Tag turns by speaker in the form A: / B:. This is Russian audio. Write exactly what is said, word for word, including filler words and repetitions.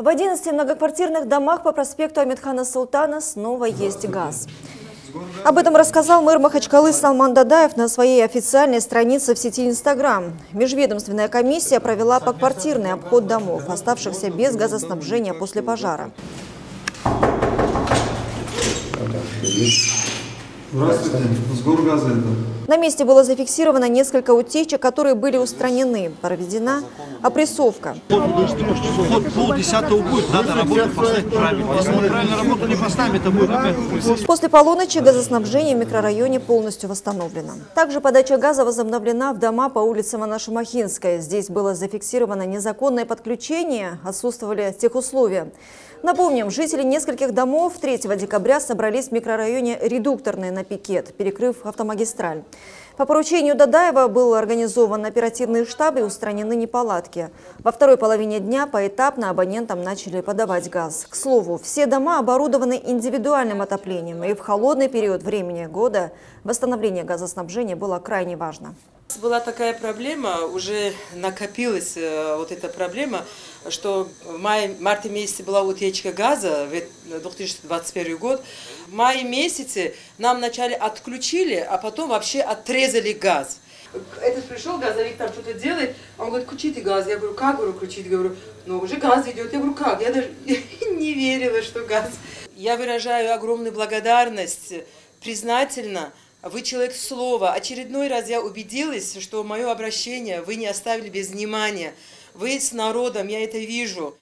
A: В одиннадцати многоквартирных домах по проспекту Амитхана Султана снова есть газ. Об этом рассказал мэр Махачкалы Салман Дадаев на своей официальной странице в сети Инстаграм. Межведомственная комиссия провела поквартирный обход домов, оставшихся без газоснабжения после пожара.
B: Здравствуйте, с Горгаза это.
A: На месте было зафиксировано несколько утечек, которые были устранены. Проведена опрессовка.
C: Вот полдесятого будет, надо работу поставить правильно. Если мы правильно работу не поставим, это будет опять.
A: После полуночи газоснабжение в микрорайоне полностью восстановлено. Также подача газа возобновлена в дома по улице Монашемахинская. Здесь было зафиксировано незаконное подключение, отсутствовали техусловия. Напомним, жители нескольких домов третьего декабря собрались в микрорайоне Редукторный на пикет, перекрыв автомагистраль. По поручению Дадаева был организован оперативный штаб и устранены неполадки. Во второй половине дня поэтапно абонентам начали подавать газ. К слову, все дома оборудованы индивидуальным отоплением, и в холодный период времени года восстановление газоснабжения было крайне важно.
D: Была такая проблема, уже накопилась вот эта проблема, что в мае, марте месяце была утечка газа, в две тысячи двадцать первый год. В мае месяце нам вначале отключили, а потом вообще отрезали газ. Этот пришел газовик, там что-то делает, он говорит, включите газ. Я говорю, как, говорю, включить? Говорю, ну уже газ идет. Я говорю, как? Я даже не верила, что газ. Я выражаю огромную благодарность, признательна. Вы человек слова. Очередной раз я убедилась, что мое обращение вы не оставили без внимания. Вы с народом, я это вижу.